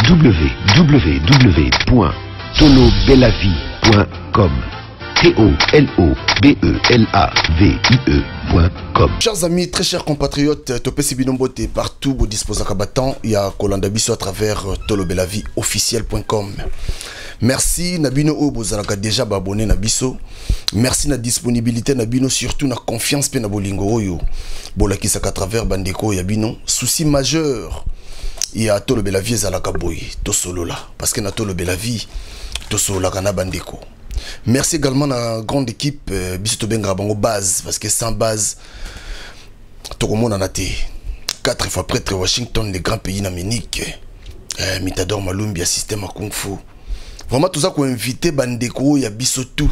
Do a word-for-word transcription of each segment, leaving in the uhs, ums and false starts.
w w w point tolo belavie point com. T O L O B E L A V I E point com. Chers amis, très chers compatriotes, Topé Sibinombote partout, vous disposez à Kabatan, il y a Kolanda Bisso à travers tolo belavie officiel point com. Merci Nabino O, vous avez déjà abonné Nabiso. Merci na disponibilité Nabino, surtout na confiance pe na bolingo yo. Bolaki saka à travers Bandeko Yabino. Souci majeur, il y a tolo belavie zalaka boy, to solo là, parce que na tolo belavie, to solo là kana Bandeko. Merci également à la grande équipe euh, Bisoto Benga Bango base, parce que sans base, tout le monde en a été quatre fois prêtre Washington, les grands pays d'Amérique, euh, Mitador Malumbia, système à Kung Fu. Vraiment tout ça qu'on invité Bandeko, il y a Bisoto.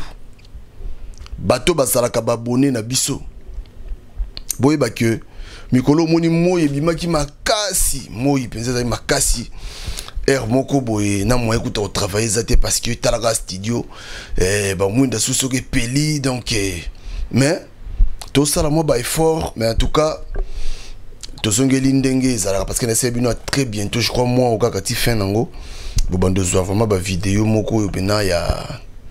Bateau Basalaka Babone na Biso. Boye ba que Mikolo Moni Moye Bimaki Makasi, Moye Penza Makasi. Er moko boye na moi écoute au travail zate parce que talaga studio eh ba mwinda suso ke peli donc eh, mais tout ça la moi ba effort mais en tout cas to songeli ndenge zala parce que na sebino très bientôt je crois moi au kakati fin nango bo bando zo vraiment ba vidéo moko yo pena ya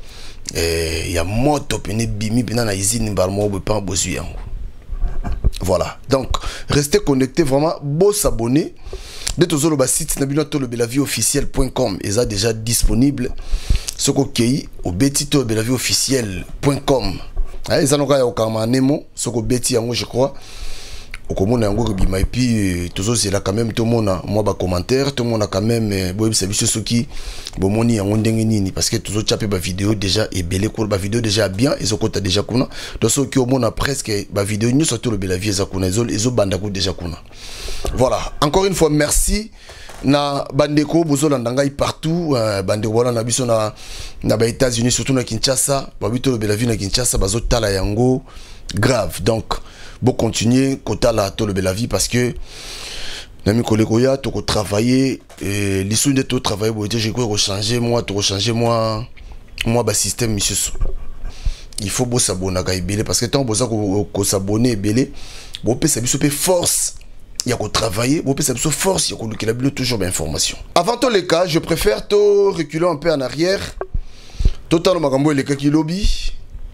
eh ya moto pena bimi pena na izini mbar mo bo pa bozu yango. Voilà, donc restez connectés vraiment, beau s'abonner. De tous les sites nabino tolo belavie officiel point com est déjà disponible. Ce qu'on au beti tolo belavie officiel point com. Ils ont au kama nemo, ce qu'on beti yango je crois. Au commun yango que bima et puis tous c'est là quand même tout le monde a moi bas commentaire, tout le monde a quand même bon service ceux qui bon moni yango ndenge nini parce que tous autres chapé ba vidéo déjà et belé cool ba vidéo déjà bien ils ont compté déjà kuna. Donc ceux qui au monde a presque ba vidéo nous surtout le belavie za kuna ils ont ils ont bandako déjà kuna. Voilà, encore une fois merci na bandeko bozola ndangai partout euh, bandeko wala na biso na na ba États-Unis surtout na Kinshasa, ba bito le belavie na Kinshasa bazo tala yango grave. Donc bon continuer kota la tolo belavie parce que nami koleko ya to ko travailler et l'issue de tout travail bo je crois changer moi to changer moi moi ba système monsieur. Il faut beau s'abonner à ibele parce que tant beau ça ko s'abonner ibele bon peut ça biso pe force. Il y a qu'à travailler, bon, ça force, il y a qu'à toujours d'informations. Avant tous les cas, je préfère te reculer un peu en arrière. Total Magambo les cas qui lobby.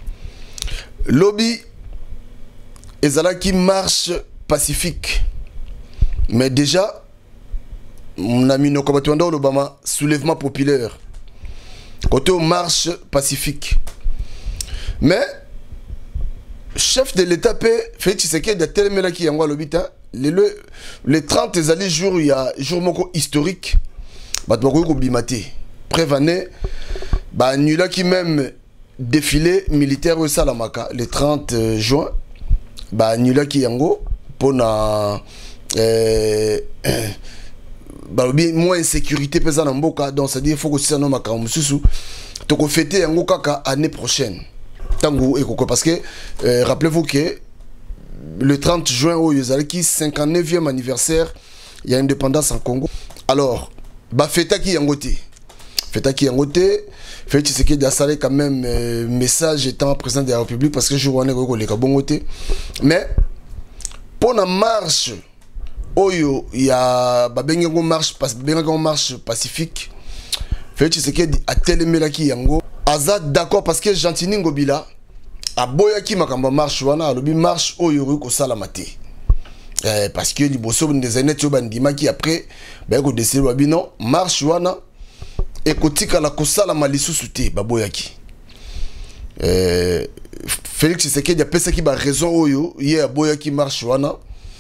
Lobby et là qui marche pacifique. Mais déjà, on a mis nos combattants dans l'Obama, soulèvement populaire. Côté marche pacifique. Mais chef de l'État fait tu sais qu'il y a des tels là qui envoient l'hôpital. Les, le, les trente jours, il y a jour moko historique. Bah, tu vas bimater. Prévané, bah, nula qui même défilé militaire au Salamaka le trente juin. Bah, nula qui yango pour na euh, bah, bien moins insécurité pesant en boka. Donc, ça dit il faut que ça non maka mususu. Tu vas fêter yango kaka année prochaine. Tango et koko parce que euh, rappelez-vous que le trente juin au Yozalaki, cinquante-neuvième anniversaire, il y a indépendance en Congo. Alors, bah feta qui yangote. Feta qui yangote, fait tu sais qu'il y a salé quand même euh, message étant président de la République parce que je vois que les kabongote. Mais pour la marche, oyo il y a bah benga marche parce benga marche pacifique. Fait tu sais qu'il y a tel melaki yango. Azad d'accord parce que Gentini Ngobila a boyaki makamba marche wana alobi marche oyo ko salamate eh parce que liboso des années to bandima qui après ba ko décider ba non marche wana et kotika la ko salama lisusu te ba boyaki euh Félix Tshisekedi a pesa ki ba raison oyo ye a boyaki marche wana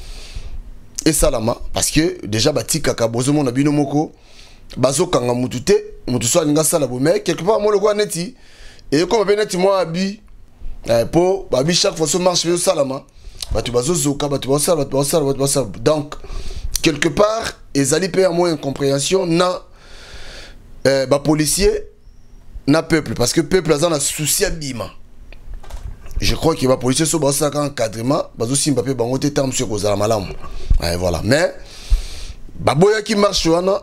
et salama parce que déjà batika ka bozo mona bino moko bazo kanga mutute mutu so alinga sala bo mais quelque part mo le ko neti et comme ben neti moi abi pour babi chaque fois ce marche au salama batu bazo zoka batu bazo batu bazo batu bazo donc quelque part ils allaient payer moins incompréhension na euh, ba policier na peuple parce que peuple a un souci abima. Je crois que les policiers sont dans un encadrement bazo simba pe bango te terme sur kozala malamu voilà mais baboya qui marche wana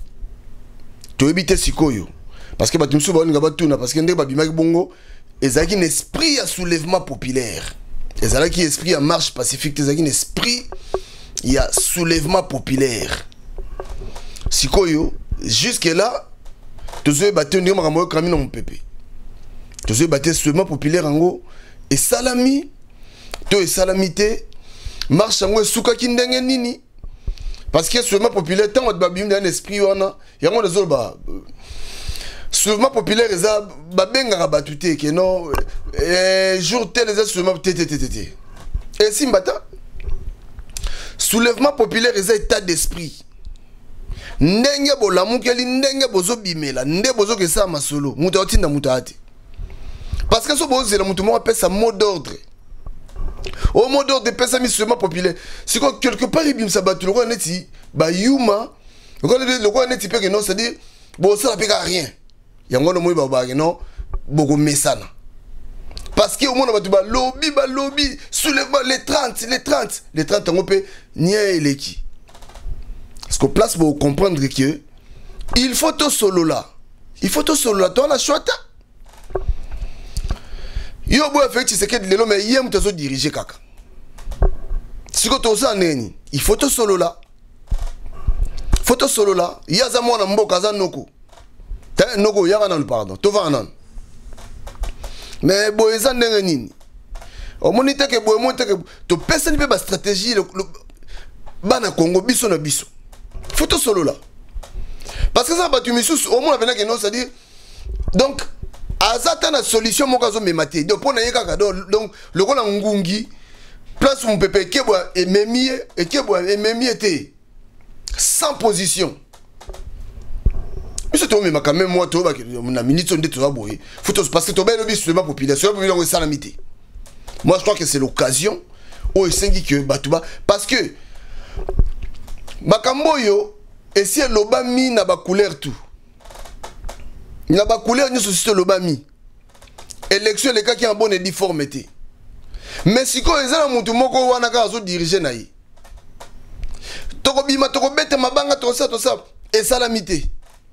to éviter sikoyo parce que batumso ba nga batuna parce que ndé babima bongo et ça qui un esprit à soulèvement populaire. Et ça qui esprit à marche pacifique. Et ça qui un esprit il y a soulèvement populaire. Sikoyo jusque là tous les battus ne m'ont pas mon pépé tous les battus seulement populaire en gros et salami to et salamité marche en gros souka kindenge nini parce que seulement populaire tant de babim dans l'esprit on a y a mon des autres seulement populaire les a babenga batute que non jour tel les seulement tété tété et si mbata soulèvement populaire les état d'esprit ndenge bolamukeli ndenge bozo bimela nde bozo ke sa masolo muta otinda muta ate parce que so bozo la mutu mo appelle ça mot d'ordre au mot d'ordre pesa mi seulement populaire si quelque part il bim sa batu le neti ba yuma le ko neti pe que non c'est dire bon ça la peka rien yango no mo ba ba non boko mesana parce que au monde batu ba lobby ba lobby soulèvement les trente les trente les trente on peut nier les qui. Parce qu'on place pour comprendre que il faut tout solo là. Il faut tout solo là. Toi la chouette. Yo boy fait c'est que le mais yem te so diriger kaka. Si ko to ça neni, il faut tout solo là. Faut tout solo là. Yaza mwana mboka za noko. Ta noko yaka nan pardon. To va nan. Mais boy za ndenge nini. O monite ke boy monte ke to personne pe ba stratégie le bana Congo biso na biso. Photo solo là. Parce que ça va tu me sous au moins avec non c'est dire donc azata na solution mo kazo me maté donc pour na yeka donc le ko na ngungi place mon pépé keboa et memie et keboa et memie était sans position. Monsieur Tomé m'a quand même moi to ba na minute on dit to boy. Photo parce que to ba lobi seulement population population on salamité. Moi je crois que c'est l'occasion où il s'ingi que batuba parce que Bakamboyo, et si l'obami n'a pas couleur tout. Il n'a pas couleur ni sur l'obami. Élection, les cas qui ont bonne difformité. Mais si quoi, ils ont monté mon corps, on a qu'à diriger naï. Tokobima, tokobete, ma banga, tout ça, tout ça. Et salamité.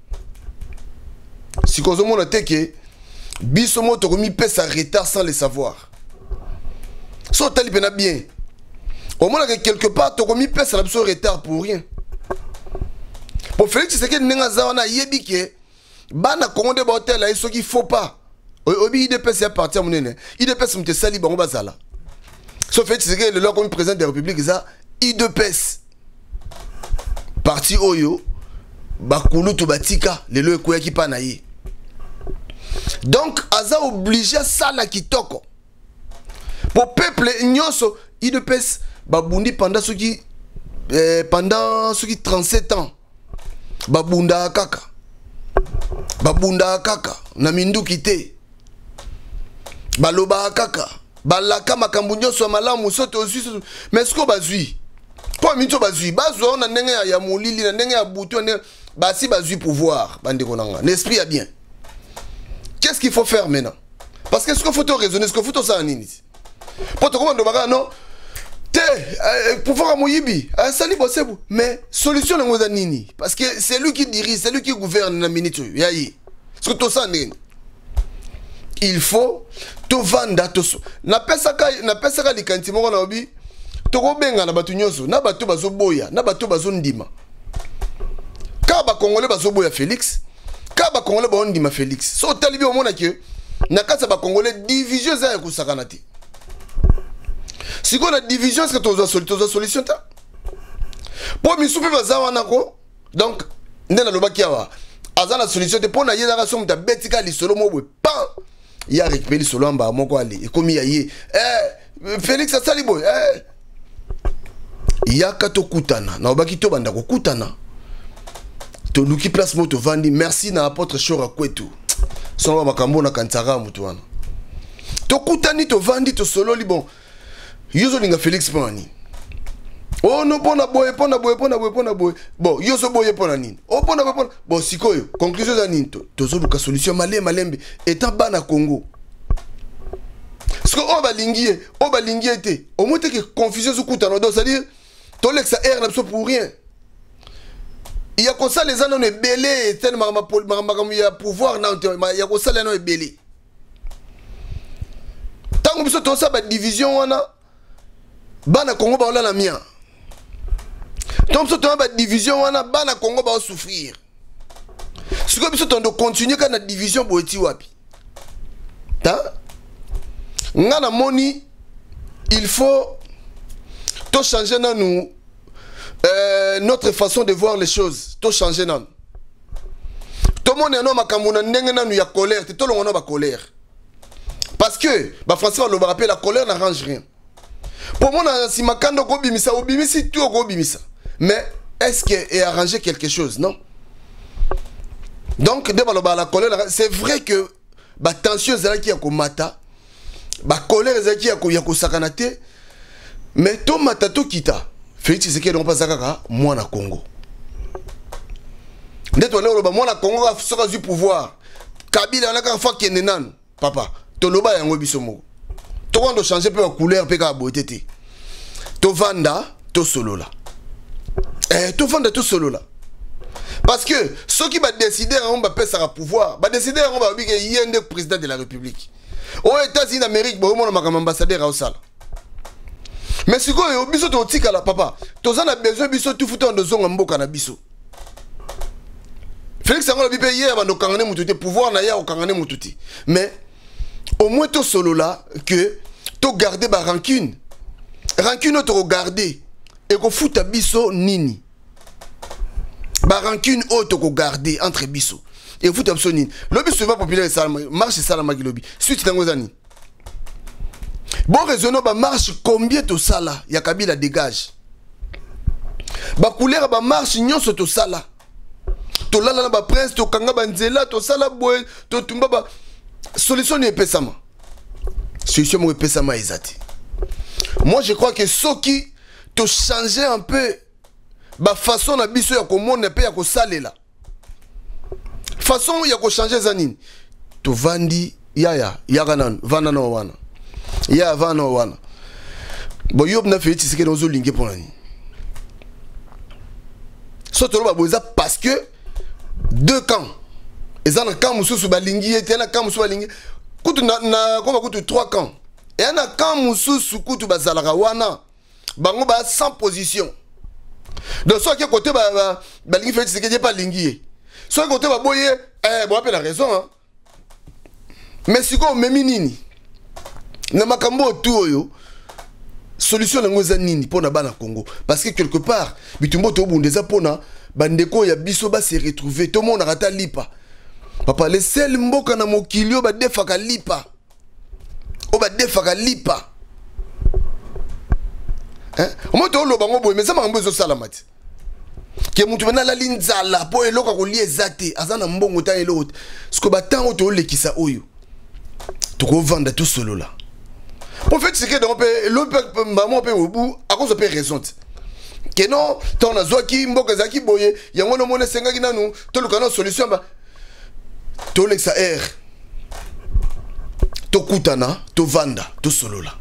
Si quoi, on a que bisomo, tokomi pèse à retard sans le savoir. So, talibena bien. Au moins, quelque part, tu as mis pèse à l'absolu retard pour rien. Pour Félix, c'est que nous avons dit que Bana Congo Botel a ce qu'il ne faut pas. Il dépêche à partir de mon il dépêche à me salir dans Bazala. Sauf que c'est que le comme président de la République, il dépêche. Parti Oyo, Bakulu to Batika, le loe kouya qui panaye. Donc, Aza obligé à ça la kitoko. Pour peuple, Nyoso, il dépêche. Babundi pendant ce qui eh, pendant ce qui trente-sept ans babunda kaka babunda kaka na mindu kité baloba kaka balaka makambu nyoso malamu soto aussi mais ce ko bazui po minto bazui bazo na ndenge ya molili na ndenge ya butu na basi bazui pouvoir bande konanga l'esprit a bien. Qu'est-ce qu'il faut faire maintenant? Parce que ce qu'il faut te raisonner, ce qu'il faut te ça nini pour te comprendre baka non pouvoir à Moyibi, mais solution à Nini. Parce que c'est lui qui dirige, c'est lui qui gouverne la minute. C'est tout ça. Il faut tout vendre. Na pesa na pesa ka likanti moko na obi. Toko benga na batu nyoso, na batu bazo boya, na batu bazo ndima. Ka ba Congolais bazo boya Félix, ka ba Congolais ba ndima Félix. So talibi o mona que na kasa ba Congolais division za ya kusakana te. Si on a division, est-ce que tu as une solution? Pour me souffler, donc, il y a une solution. Pour na yé solution, tu as betika li solo mo pas. Il y a récupéré solo en bas, mon quoi aller. Et comme il y a yé, eh, Félix a sali boy, eh. Il y a kato kutana. Na obaki to banda ko kutana. To luki place mo to vandi. Merci na apôtre Chora Kwetu. Son makambo na kantara mutuana. To kutani to vandi to solo li bon. Yozo linga Félix Pani. Oh non, pona boy, pona boy, pona boy, pona boy. Bon, yozo boy pona nini. Oh pona boy, pona. Bon, sikoyo, conclusion za nini to. Tozo luka solution malé malembe. Étant bana Congo. Parce que on va linguer, on va linguer te. Au moins que confusion sous kuta no do, c'est-à-dire to lexa air n'a pour rien. Il y a comme ça les gens on est belé, tellement ma ma il y a pouvoir non, il y a comme ça les gens est belé. Tant que to ça ba division on a Bana Congo ba la mia. Donc ce temps ba division wana bana Congo ba souffrir. Si vous avez continué à la division, vous avez wapi. Ngana moni, il faut tout changer dans nous, euh, notre façon de voir les choses. Tout changer dans nous. Tout le monde est en y a colère, tout le monde a colère. Parce que, bah Français va le rappeler, la colère n'arrange rien. Pour moi, si ma kando go bimisa, ou bimisi tout go bimisa. Mais est-ce qu'elle a arrangé quelque chose, non? Donc, la colère, c'est vrai que la tension est qui a mata, la colère est qui a sakanate, mais tout mata tout kita. Félix Tshisekedi n'ont pas zakaka, moi na Congo. Dès que moi na Congo a sera du pouvoir. Kabila na ka fa kenenan, papa. To loba yango biso mo. To wando changer peu la couleur pe ka beauté te. To vanda, to solo là. Eh, to vanda to solo là. Parce que ceux qui va décider on va passer à pouvoir, va décider on va dire qu'il y a un président de la République. Aux États-Unis d'Amérique, bon on a un ambassadeur au sala. Mais si quoi au biso to tika la papa, to za na besoin biso tout foutant de zonga mboka na biso. Félix Angola bipe hier va no kangane mututi pouvoir na ya o kangane mututi. Mais au moins to solo là que to garder ba rancune. Rancune to regarder et ko futa biso nini. Ba rancune auto ko garder entre biso. Et futa biso nini. Lobby souvent populaire ça marche ça la magi lobby. Suite tango zani. Bon raisonnement ba marche combien to sala ya Kabila dégage. Ba couleur ba marche nyonso to sala. To lala na ba prince to kanga ba nzela to sala boy to tumba ba solution n'est pas ça. Solution n'est pas ça ezati. Moi je crois que ceux qui te changer un peu ba façon na biso ya ko mona pe ya ko salela. Façon ya ko changer zanini. To vandi yaya yaganan vana no wana. Ya vana no wana. Bo yob na fait Tshisekedi no zo linge pour nani. Soto ba boza parce que deux camps. Et ça, quand Moussou Balingi, et un camp Moussou Balingi, kutu na na comment kutu trois camps. Et un camp Moussou Kutu Bazalaga wana, bango ba sans position. Donc soit qui côté ba Balingi fait ce que pas lingi. Soit côté ba boye, eh bon appelle la raison hein. Mais si quoi même nini. Na makambo tout yo. Solution na ngoza nini pour na bana Congo parce que quelque part bitumbo to bundeza pona bandeko ya biso ba se retrouver tout le monde rata lipa. Papa, les seuls mboka na mokilio ba defaka lipa. O ba defaka lipa. Hein? O mo to lo bango boy, mais ça m'a besoin salamati. Ke mutu bana la linzala po eloka ko liezate, azana mbongo ta elot. Sko ba tango to lekisa oyo. To ko vanda tout solo là. Pour fait c'est que donc le maman pe au bout à cause de raison. Que non, ton azwaki mboka zaki boye, yango no mona senga ki nanu, to le kana solution ba to lexa air to kutana to vanda to solo là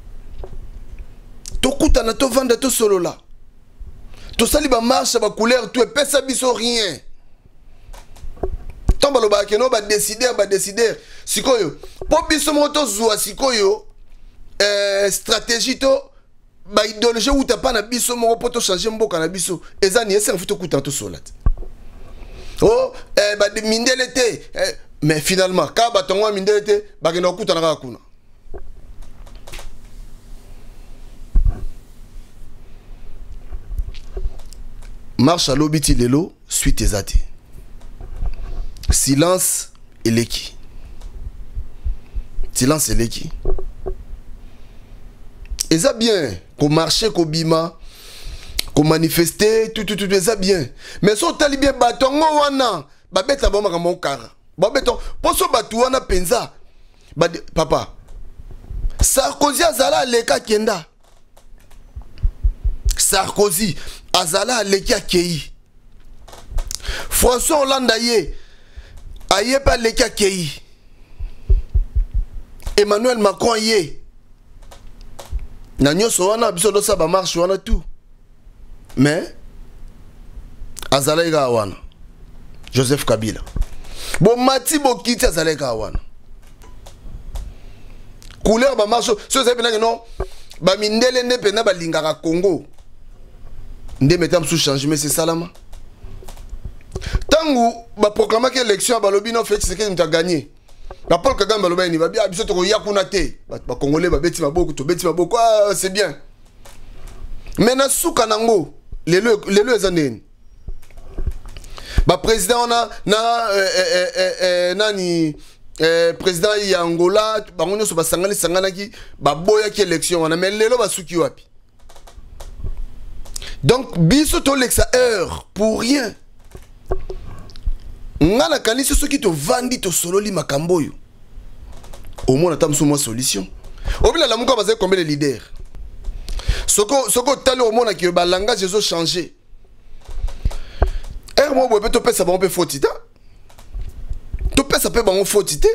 to kutana to vanda to solo là to sali ba marche ba couleur to pesa biso rien tomba lo ba keno ba décider ba décider sikoyo po biso moto zwa sikoyo euh stratégie to ba idéologie ou ta pas na biso mo poto changer mboka na biso ezani ese mfuto kutana to solo là. Oh, eh, bah, mindelete. Eh, mais finalement, quand batongo mindelete, bah, kena okuta na kuna. Marche à l'obiti lelo, suite ezati. Silence et leki. Silence et leki. Eza bien, qu'on marche, qu'on bima. Qu'on manifester, tout, tout, tout, tout, ça bien. Mais si on t'a bien bâton, wana, bah, bête, bon, ma mon car. Bah, béton, pour ce bâton, wana, penza. Bah, papa. Sarkozy, azala, leka, kenda. Sarkozy, azala, leka, kei. François Hollande, aye. Aye, pas leka, kei. Emmanuel Macron, aye. Nanyo, so, wana, biso, do, sa, ba, marche, wana, tout. Mais Azalaïga Awana Joseph Kabila bon Mati Bokiti Azalaïga Awana couleur ba marche so ça peut non ba mindele ne pena ba lingaka Congo nde metam sous changement c'est salama tant tangu ba proclamer que l'élection ba lobi non fait c'est que tu as gagné. Ba Paul Kagame ba lobi ni ba bien biso to ya kuna te. Ba congolais ba beti maboko to beti maboko ah c'est bien. Mais na suka nango lelo lelo ezaneni. Ba président na na euh, euh, euh, euh, nani euh, président ya Angola bango nyoso ba sangani sangana ki ba boya ki élection wana mais lelo ba suki wapi. Donc biso to lexa heure pour rien. Ngana kanisi ceux qui te vendent to sololi makambo yo. Au moins attends sous moi solution. Obila la muka bazé combien de leaders. Soko soko tali au monde qui ba langage ils ont changé. Er mo bobe to pesa ba on peut fautita. To pesa pe ba on fautité.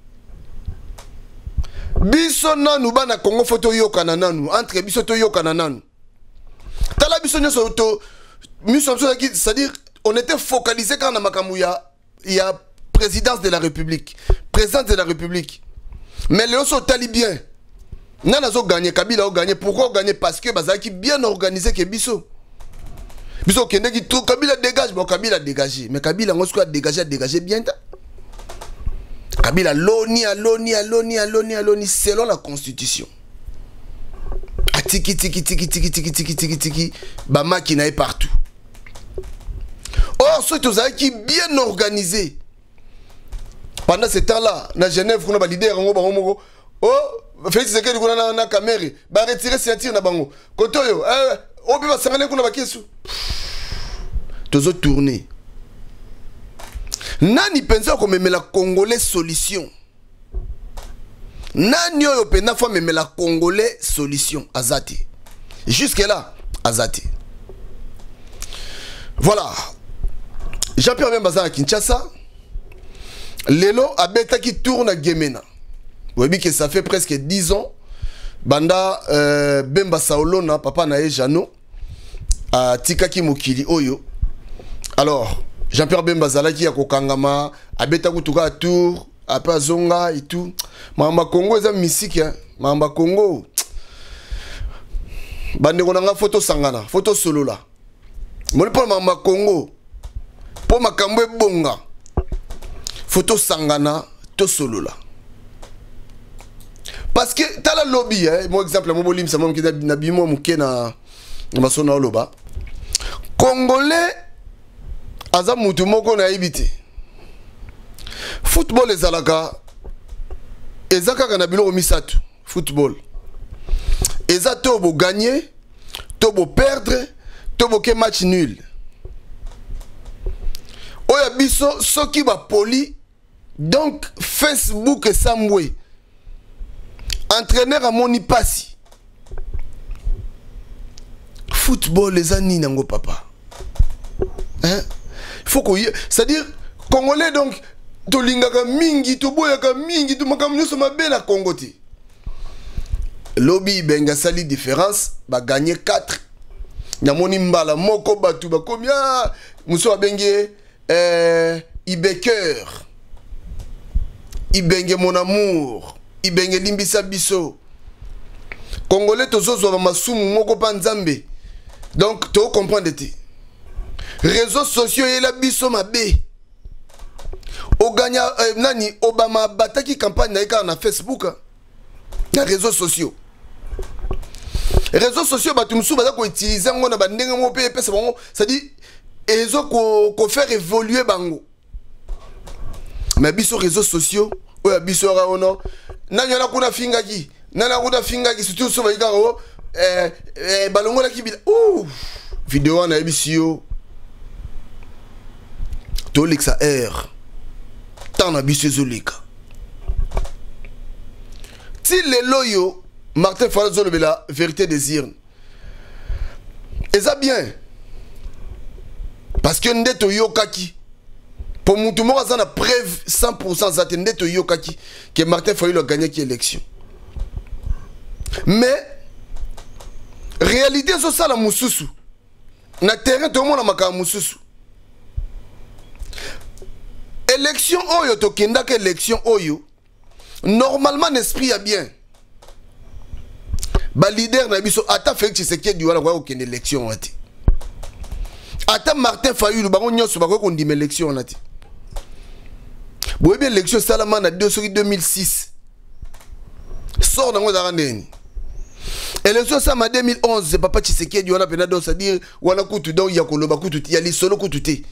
Biso nanu bana Congo photo yoka na nanu entre biso to yoka na nanu. Tala biso nyoso to miso c'est-à-dire on était focalisé quand on a makamouya il y a présidence de la République, présidence de la République. Mais les autres tali bien. Nana zo gagné, Kabila a gagné. Pourquoi gagné? Parce que Bazaki bien organisé que Bisso. Bisso qui n'est tout Kabila dégage, bon Kabila dégagé. Mais Kabila on a dégagé, dégagé bien. Kabila loni à loni à loni à loni à loni selon la constitution. A tiki tiki tiki tiki tiki tiki tiki tiki Bama qui n'est partout. Or, ceux qui sont bien organisés. Pendant ce temps-là, dans Genève, on a validé, oh, Félix Tshisekedi, on a une caméra, on a retiré ceinture, on a Kotoyo, on peut pas s'engager, on a pas question. Tous autres tournés. Nani pense qu'on met la Congolais solution. Nani yo pena fois met la Congolais solution. Azati. Jusque-là, Azati. Voilà. Jean-Pierre Bemba à Kinshasa. Lelo abeta qui tourne à Gemena. Vous voyez que ça fait presque dix ans. Banda euh, Bemba Saolona, papa nae Jano, à Tikaki Mokili Oyo. Alors, Jean-Pierre Bemba Zalaki à Kokangama, abeta Kutuka Tour, après Zonga et tout. Mamba Congo est un mystique. Mamba Congo. Bande Gonanga photo Sangana, photo solo là. Mon pour Mamba Congo. Pour ma kambwe bonga. Photo Sangana, to solo là. Parce que t'as la lobby, hein. Mon exemple, mon bolim, c'est moi qui n'habille moi mouké na ma sona loba. Congolais, aza mutu moko na ibité. Football les alaka. Ezaka kanabilo omisatu. Football. Eza tobo gagner, tobo perdre, tobo ke match nul. Oya biso soki ba poli. Donc Facebook et Samwe. Entraîneur à Moni Passi. Football les amis nango papa. Hein? Il faut qu'on y... C'est-à-dire Congolais donc tolingaka mingi to boyaka mingi to makamnyo so mabe na Congo ti. Lobby benga sali différence ba gagner quatre. Nyamoni mbala moko batu ba combien muso abenge euh Ibeker. Ibenge mon amour. Ibenge limbisa biso. Congolais tozozo ba masumu moko pa nzambe. Donc to comprendre te. Réseaux sociaux et la biso mabe. O gagna euh, nani Obama bataki campagne na na Facebook. Na réseaux sociaux. Réseaux sociaux batu musu baza ko utiliser ngona ba ndenge mo pe pesa bango, ça dit ezo ko ko faire évoluer bango. Mais biso réseaux sociaux oya biso ra ono nanya na kuna finga ki nana kuna finga ki surtout so ba ikaro eh eh balongo la ki bi ouh vidéo na ebisio to lexa air tant na biso zolika ti le loyo Martin Falazo le la vérité des urnes et ça bien parce que ndeto yokaki pour mutu moko za na preuve cent pour cent za ndeto yokaki que Martin Fayulu a gagné qui élection mais réalité so ça la mususu na terrain tout le monde a maka mususu élection oyo to kenda que élection oyo normalement l'esprit a bien ba leader na biso ata Félix Tshisekedi wala kwa okende élection wati ata Martin Fayulu bango nyonso bako kondima élection nati boye bien élection salama na deux mille six sort nango za ndeni élection sama deux mille onze papa Tshisekedi wana pena donc c'est-à-dire wana kutu donc ya koloba kutu ya lisolo kutu te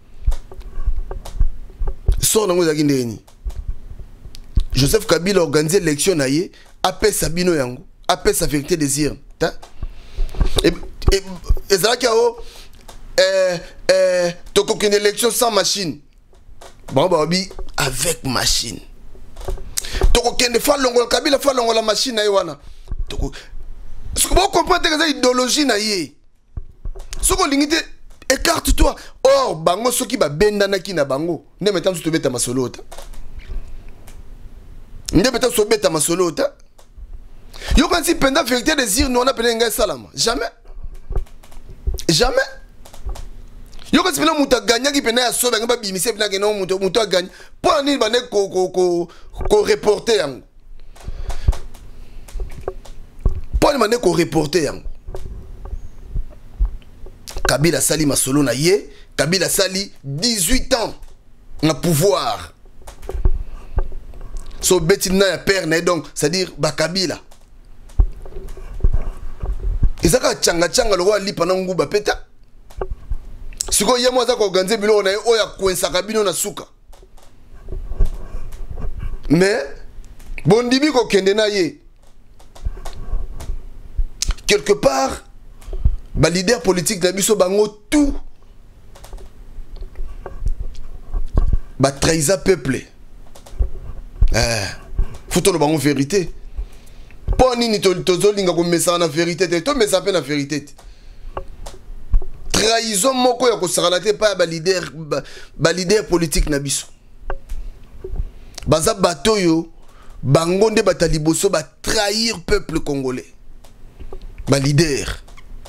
sort nango za ndeni Joseph Kabila organisé l'élection na ye apé Sabino yango apé sa vérité désir ta et et ezalaki o euh euh toko une élection sans machine bon bah bi avec machine toko kende fa longola Kabila fa longola machine na ye wana toko ce que vous comprenez que c'est idéologie na ye ce que l'ingité écarte-toi or bango soki ba benda na ki na bango ne metam so beta masolota ne beta so beta masolota yo quand si pendant vérité désir nous on a appelé ngai salama jamais jamais yo quand si pendant muta gagna ki pendant ya so ba ngaba bimise pendant que non muta muta gagne pour ni ba ne ko ko ko ko reporter yango pour ni ba ne ko reporter yango Kabila sali masolo na ye Kabila sali dix-huit ans na pouvoir so beti na ya père na donc c'est-à-dire ba Kabila ezaka changa changa lo wali pana nguba peta siko ye mo za ko organiser bilo na ye oya kwensa kabino na suka mais bondibi ko kende na ye quelque part ba leader politique na biso bango tout ba trahisa peuple eh faut le bango vérité pour nini to tozolinga ko mesa na vérité to mesa pe na vérité trahison moko ya ko sakalate pa ba leader ba leader politique na biso baza batoyo bango nde bataliboso ba trahir peuple congolais ba leader.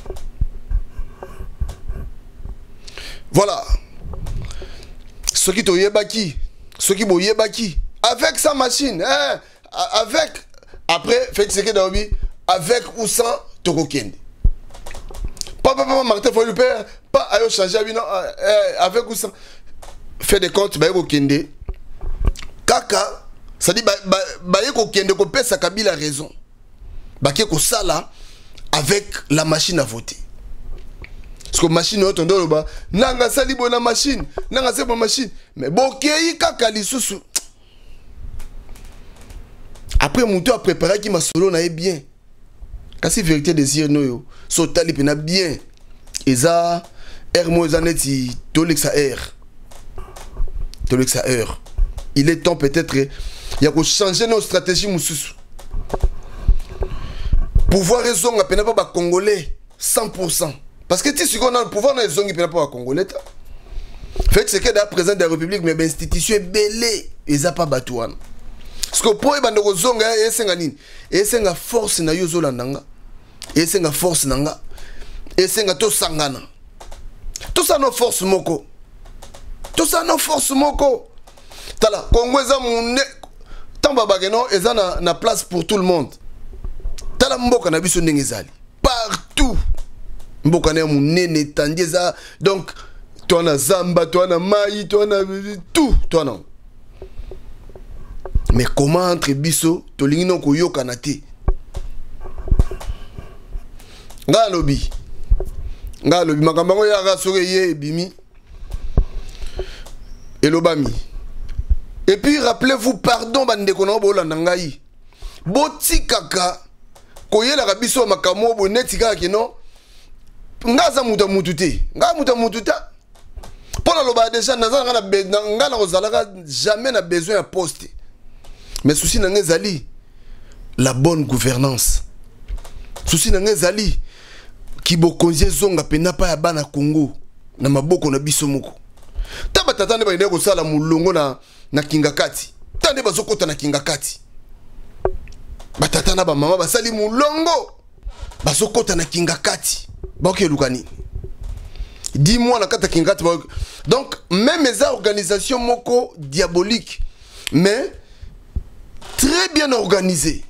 Voilà. Ce qui te yebaki, ce qui boyebaki, avec sa machine, hein, avec, après, fait ce que d'obi, avec ou sans Tokokende. Papa, papa, Martin Fayulu père, pas à changer, avec ou sans. Fait des comptes, bah, Kende. Kaka, ça dit, bah, bah, Kende, qu'on pèse sa Kabila raison. Bah, ko sala, avec la machine à voter. Parce que machine est en dehors, nanga sali bona machine, nanga c'est bonne machine, mais bokei kaka lisusu. Après mon tour a préparé qui m'a solo na bien. Kasi vérité désir no so tali pena bien. Eza R mo zaneti tolexa R. Tolexa R. Il est temps peut-être il y a que changer nos stratégies mususu. Pouvoir raison à pena pas congolais cent pour cent. Parce que si on a le pouvoir dans les zones qui ne pas congolais, fait c'est que dans le président de la République, mais l'institution est belée, ils n'ont pas battu. Parce que pour les zones, ils ont une force na yo zolandanga, ils ont une force nanga, ils ont une to sangana. Tout ça nos forces moko. Tout ça nos forces moko. Tala Congo eza mon tamba bageno eza na na place pour tout le monde. Tala mboka na biso ndenge ezali. Partout. Mboka na munene tandieza donc toi na zamba toi na mai toi na tout toi non mais comment entre biso to lingi non ko yokana te nga lobi nga lobi makambango ya rasore ye bimi elobami et puis rappelez-vous pardon bande kona bolanda ngai boti kaka koyela ka biso makamo boneti kaka kino ngaza muta mutute nga muta mututa pour la loba déjà naza nga na nga na kozalaka jamais na besoin de poste mais souci na ngezali la bonne gouvernance souci na ngezali ki bokonzie zonga pena pa ya bana Congo na maboko na biso moko taba tatane ba inde ko sala mulongo na na kingakati tande bazokota na kingakati batatana ba mama basali mulongo bazokota na kingakati. Ok, Lukani. Dis-moi la carte Kingati. Donc, même les organisations moko diaboliques, mais très bien organisées.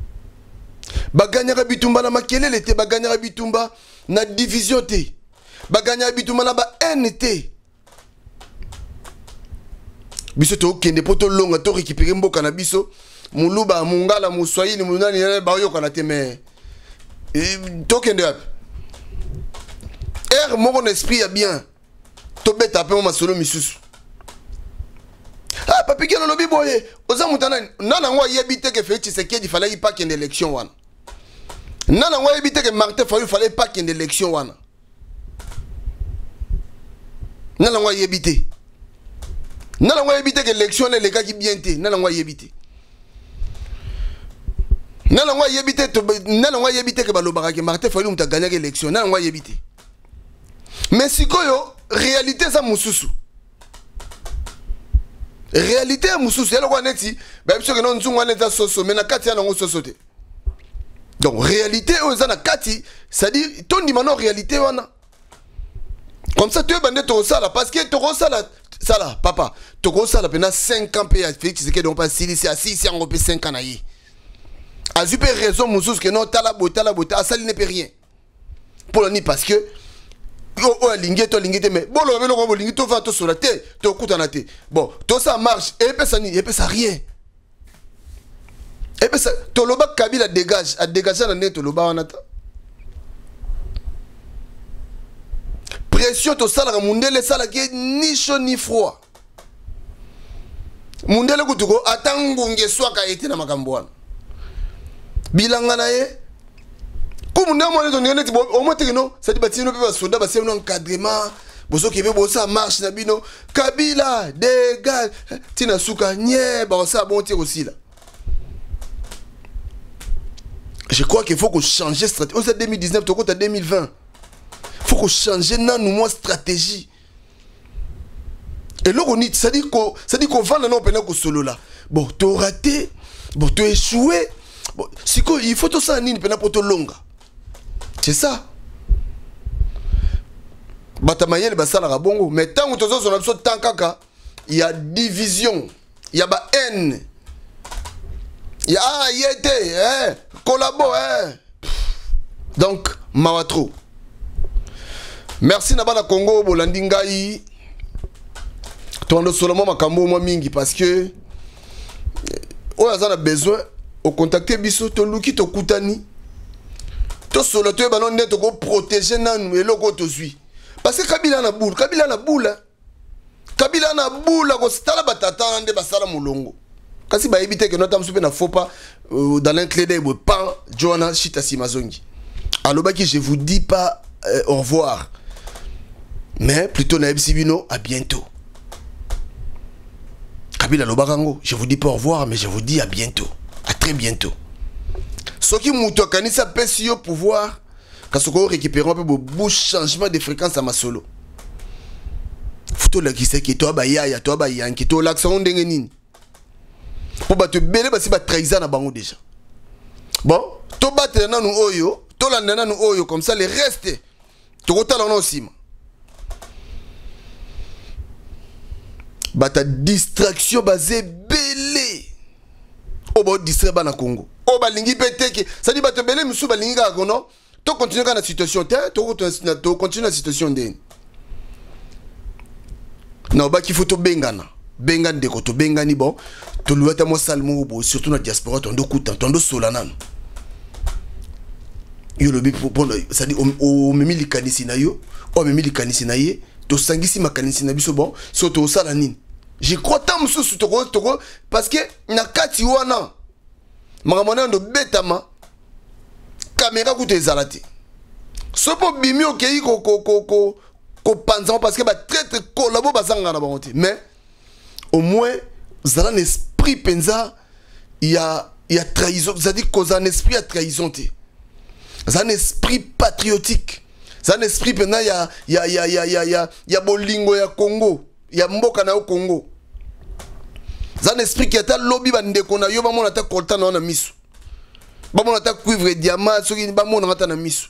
Baganyara bitumba na makelele te baganyara bitumba na division te. baganya bituma na ba N T biso to kende poto longa to récupérer mboka na biso muluba mungala muswahili munani ba yo kana te mais to kende ap er mon esprit ya bien to beta pe ma solo misusu ah papi kelo lobi boye oza mutana nana ngwa yebite ke Félix Tshisekedi fallait pas qu'il y ait élection wana nana ngwa yebite ke Martin Fayulu fallait pas qu'il y ait élection wana nana ngwa yebite nana ngwa yebite que l'élection les gars qui bien té nana ngwa yebite nana ngwa yebite to nana ngwa yebite que balobaka ke Martin Fayulu muta gagner élection nana ngwa yebite mais sikoyo réalité ça mususu réalité mususu yalo kwa neti ba biso ke non nzungu neta soso mais na kati ya nango soso te donc réalité oza na kati ça dit ton di mano réalité wana comme ça tu es bandé to sala parce que to sala sala papa to sala pena cinq ans pe à Félix Tshisekedi on pas six c'est à six ans on peut cinq ans naïe a super raison mususu que non tala bota la bota ça ne peut rien pour ni parce que oh oh lingé to lingé mais bon le velo ko lingé to va to sur la tête to kutana te bon tout ça marche et puis ça ni et puis ça rien et puis ça to loba Kabila dégage a dégager na net to loba wanata pression to sala mundele sala ki ni chaud ni froid mundele kutuko atangunge swaka ete na makambo wana bilanga na ye comme nous avons dit au moins non ça dit bâtir nos soldats parce que nous encadrement bozo kebe boza marche na bino Kabila dégage tina suka nye ba ça bon tir aussi là je crois qu'il faut qu'on change stratégie on c'est deux mille dix-neuf to côté deux mille vingt faut qu'on change nan nous moi stratégie et là on dit ça dit qu'on ça dit qu'on va dans nos peine ko solo là bon tu raté bon tu échoué bon si il faut tout ça nini peine pour to longa. C'est ça. Batamayel basala rabongo mais tant que tozo son abso tankaka il y a division, il y a ba haine. Il y a ah yete hein collabo hein. Donc mawatro. Merci na bana Congo bolandi ngai. Tondo seulement makambo mo mingi parce que on a besoin au contacter biso to luki to kutani. To solo to banon net ko protéger nanu et loko to zui parce que Kabila na boule Kabila na boule Kabila na boule ko stala batata nde basala mulongo kasi ba éviter que notre amsupe na faut pas euh, dans l'inclé des pan Joana Chitasi Mazongi aloba qui je vous dis pas euh, au revoir mais plutôt na ebsibino à bientôt Kabila lobarango je vous dis pas au revoir mais je vous dis à bientôt à très bientôt. Ce qui m'a kanisa pesi yo pouvoir parce qu'on récupère un peu de changement de fréquence à ma solo. Faut la qui c'est qui toi ba ya ya toi ba ya qui toi l'accent ndenge nini. Pour ba te belé ba si ba trahison na bango déjà. Bon, to battre na nous oyo, to la na nous oyo comme ça les restes. To kotala na aussi. Ba ta distraction basée belé. O ba distraire ba na Congo. O balingi peteke ça dit ba te belé musu balingi ka kono to continuer dans la situation te to to continuer la situation ndeni non ba ki faut to bengana bengana de ko to bengani bon to luata mo salmo bo surtout na diaspora to ndo kuta to ndo solana yo lobi pour ça dit o memi kanisi na yo o memi kanisi na ye to sangisi makanisi na biso bon so to sala nini je crois tant musu to ko to parce que na kati wana makamona ndo betama caméra koute ezalati sopo bimi okei ko ko ko ko ko panzan parce que ba très très collabo bazanga na bangote mais au moins zala un esprit penza il y a il y a trahison ça dit cause un esprit à trahison te un esprit patriotique ça un esprit penza il y a il y a il y a il y a il y a il y a bolingo ya Congo il y a mboka na Congo un esprit qui a ta lobby bande ko na yo ba mona ta kolta na misu ba mona ta cuivre diamant soki ba mona ta na misu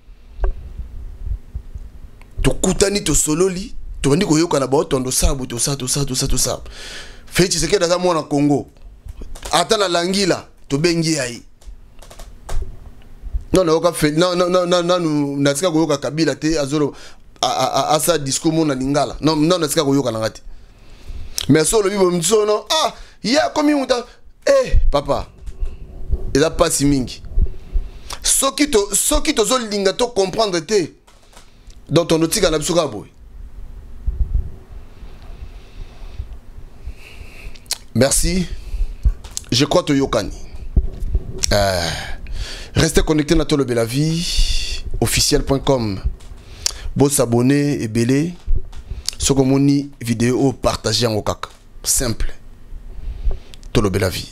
to kutani to sololi to bandi ko yoka na ba tondo sabu to sa to sa to sa to sa Félix Tshisekedi za mona Congo ata na langila to bengi ai non non non non non non na tika ko yoka Kabila te azolo à ça discours mon lingala non non n'est-ce pas koyoka nangati mais solo bibo mtso non ah ya komi muta eh papa il a pas si mingi soki to soki to zo linga to comprendre te dans ton otika na bisuka boy. Merci. Je crois que Yokani. Euh, restez connectés à Tolo Bella Vie, officiel point com. Bon s'abonner et belé. Ce que mon vidéo partagée en Okak. Simple. Tolo Bella Vie.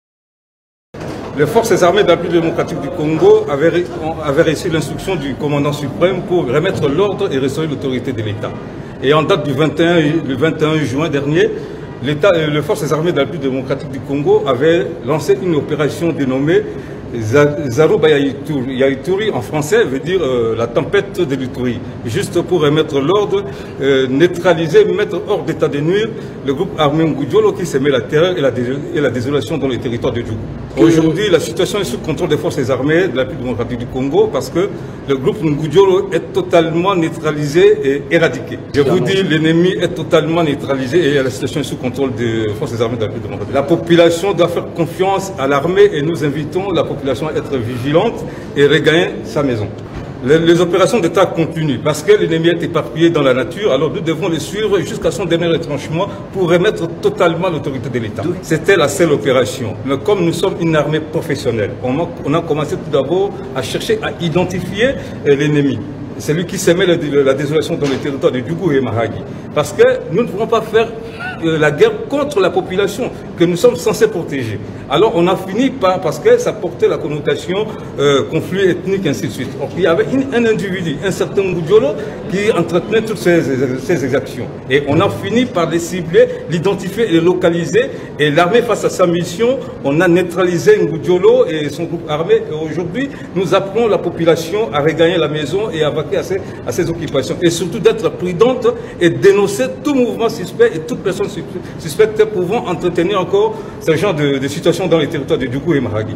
Les forces armées de la République démocratique du Congo avaient, avaient reçu l'instruction du commandant suprême pour remettre l'ordre et restaurer l'autorité de l'État. Et en date du vingt et un, le vingt et un juin dernier, l'État, les forces armées de la République démocratique du Congo avaient lancé une opération dénommée Zaruba Yaituri, en français, veut dire euh, la tempête de l'Ituri. Juste pour remettre l'ordre, euh, neutraliser, mettre hors d'état de nuire le groupe armé Ngudjolo qui s'est mis la terreur et la, et la désolation dans le territoire de Djougou. Aujourd'hui, la situation est sous contrôle des forces armées de la République démocratique du Congo parce que le groupe Ngudjolo est totalement neutralisé et éradiqué. Je vous dis, l'ennemi est totalement neutralisé et la situation est sous contrôle des forces armées de la République démocratique. La population doit faire confiance à l'armée et nous invitons la population à être vigilante et regagner sa maison. Les, les opérations d'État continuent parce que l'ennemi est éparpillé dans la nature, alors nous devons les suivre jusqu'à son dernier retranchement pour remettre totalement l'autorité de l'État. C'était la seule opération. Mais comme nous sommes une armée professionnelle, on a, on a commencé tout d'abord à chercher à identifier euh, l'ennemi. C'est lui qui s'aimait la, la désolation dans les territoires de Djougou et Mahagi. Parce que nous ne pouvons pas faire euh, la guerre contre la population que nous sommes censés protéger. Alors on a fini par, parce que ça portait la connotation euh, conflit ethnique, ainsi de suite. Donc, il y avait une, un individu, un certain Ngudjolo, qui entretenait toutes ces, ces exactions. Et on a fini par les cibler, l'identifier et le localiser. Et l'armée, face à sa mission, on a neutralisé Ngudjolo et son groupe armé. Et aujourd'hui, nous appelons la population à regagner la maison et à vaquer à ses, à ses occupations. Et surtout d'être prudente et dénoncer tout mouvement suspect et toute personne suspecte pouvant entretenir encore ce genre de, de situation dans les territoires de Djougou et Mahagi.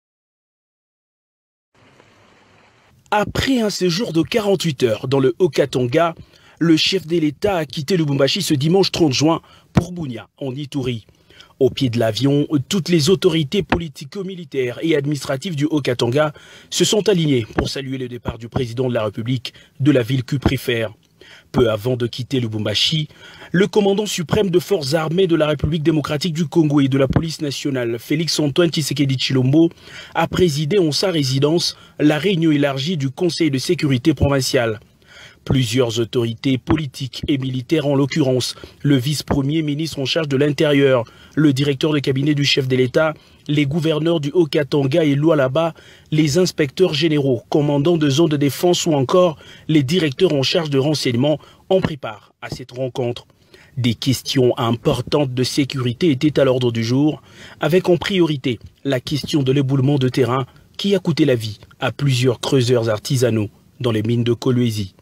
Après un séjour de quarante-huit heures dans le Haut-Katanga, le chef de l'État a quitté Lubumbashi ce dimanche trente juin pour Bunia, en Ituri. Au pied de l'avion, toutes les autorités politico-militaires et administratives du Haut-Katanga se sont alignées pour saluer le départ du président de la République de la ville qu'il préfère. Peu avant de quitter Lubumbashi, le commandant suprême de forces armées de la République démocratique du Congo et de la police nationale, Félix-Antoine Tshisekedi Tshilombo, a présidé en sa résidence la réunion élargie du Conseil de sécurité provincial. Plusieurs autorités politiques et militaires, en l'occurrence le vice-premier ministre en charge de l'Intérieur, le directeur de cabinet du chef de l'État, les gouverneurs du Haut-Katanga et Lualaba, les inspecteurs généraux, commandants de zones de défense ou encore les directeurs en charge de renseignement ont pris part à cette rencontre. Des questions importantes de sécurité étaient à l'ordre du jour, avec en priorité la question de l'éboulement de terrain qui a coûté la vie à plusieurs creuseurs artisanaux dans les mines de Kolwezi.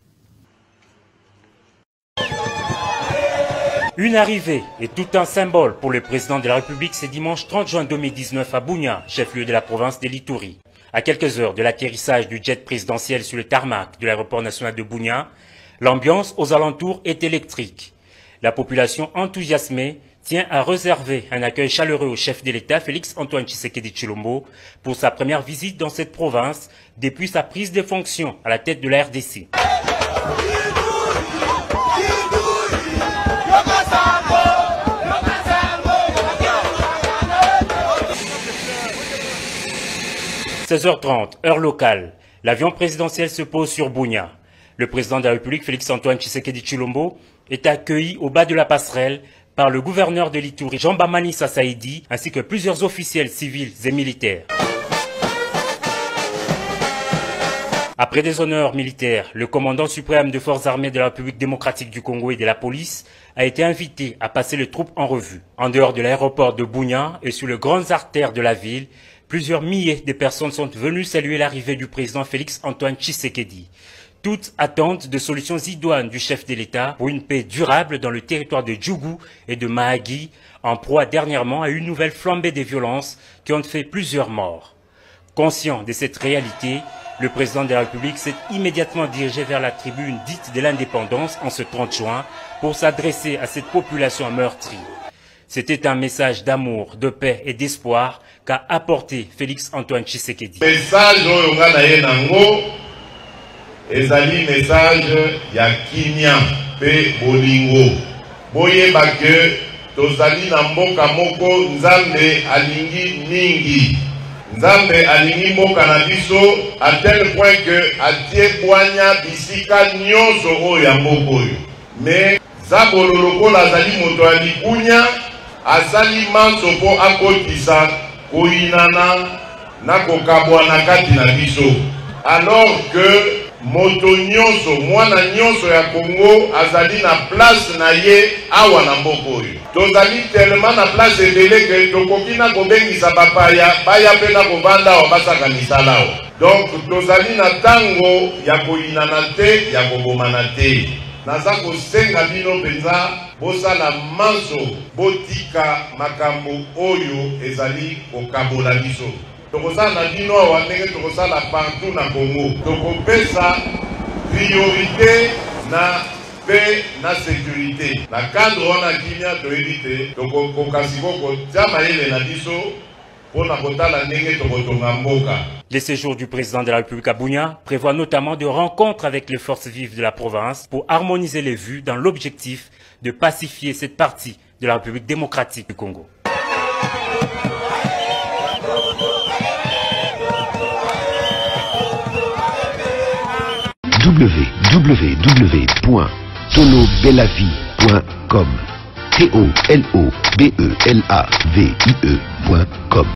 Une arrivée et tout un symbole pour le président de la République ce dimanche trente juin deux mille dix-neuf à Bunia, chef-lieu de la province de l'Ituri. À quelques heures de l'atterrissage du jet présidentiel sur le tarmac de l'aéroport national de Bunia, l'ambiance aux alentours est électrique. La population enthousiasmée tient à réserver un accueil chaleureux au chef de l'État, Félix-Antoine Tshisekedi Tshilombo, pour sa première visite dans cette province depuis sa prise de fonction à la tête de la R D C. seize heures trente, heure locale, l'avion présidentiel se pose sur Bunia. Le président de la République, Félix-Antoine Tshisekedi Tshilombo, est accueilli au bas de la passerelle par le gouverneur de l'Ituri, Jean-Bamani Sasaidi, ainsi que plusieurs officiels civils et militaires. Après des honneurs militaires, le commandant suprême des forces armées de la République démocratique du Congo et de la police a été invité à passer les troupes en revue. En dehors de l'aéroport de Bunia et sur les grandes artères de la ville, plusieurs milliers de personnes sont venues saluer l'arrivée du président Félix-Antoine Tshisekedi. Toutes attendent de solutions idoines du chef de l'État pour une paix durable dans le territoire de Djougou et de Mahagi, en proie dernièrement à une nouvelle flambée des violences qui ont fait plusieurs morts. Conscient de cette réalité, Le président de la République s'est immédiatement dirigé vers la tribune dite de l'indépendance en ce trente juin pour s'adresser à cette population meurtrie. C'était un message d'amour, de paix et d'espoir qu'a apporté Félix Antoine Tshisekedi. Message ezali message ya kimia pe bolingo. Boyeba ke tozali na mboka moko Nzambe alingi mingi. Nzambe alingi mboka na biso à tel point que atie bwanya bisika nyonso oyo ya mboka oyo. Mais Zabolo lokola azali moto ya likunya asali manso po akotisa koinana na kokabwa na kati na biso. Alors que moto nyonso mwana nyonso ya Congo azali na place na ye awa na mboka oyo. Tozali tellement na place ebele ke tokoki na kobengisa bapaya baya pe na kobanda awa basaka misala awa. Donc tozali na tango ya koinana te ya kobomana te. Naza kosenga bino penza bosala manso botika makambo oyo ezali kokabola biso. Tokosala bino awa ndenge tokosala partout na Congo. Tokopesa priorité na paix na sécurité. Na cadre wana kimia toyebi te tokokasi koko tia mayele na biso mpona kotala ndenge tokotonga mboka. Le séjour du président de la République à Bunia prévoit notamment de rencontres avec les forces vives de la province pour harmoniser les vues dans l'objectif de pacifier cette partie de la République démocratique du Congo. w w w point tolo belavie point com T O L O B E L A V I E point com